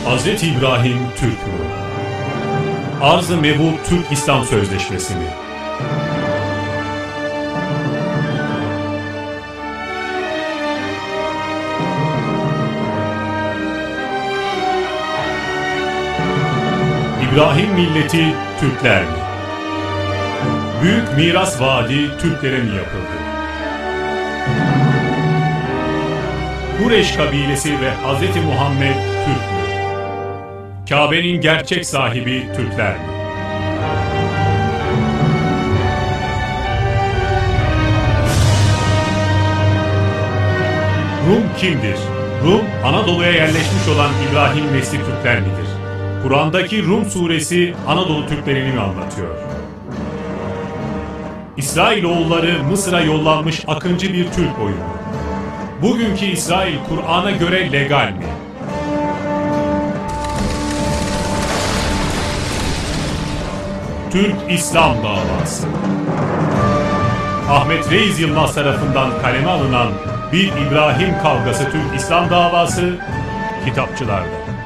Hazreti İbrahim Türk mü? Arz-ı Mebul Türk-İslam Sözleşmesi mi? İbrahim milleti Türkler mi? Büyük miras vaadi Türklere mi yapıldı? Kureyş kabilesi ve Hz. Muhammed Türk mü? Kabe'nin gerçek sahibi Türkler mi? Rum kimdir? Rum, Anadolu'ya yerleşmiş olan İbrahim nesli Türkler midir? Kur'an'daki Rum suresi Anadolu Türklerini mi anlatıyor? İsrailoğulları Mısır'a yollanmış akıncı bir Türk oyunu. Bugünkü İsrail Kur'an'a göre legal mi? Türk-İslam davası. Ahmet Reis Yılmaz tarafından kaleme alınan bir İbrahim kavgası Türk-İslam davası kitapçılarda.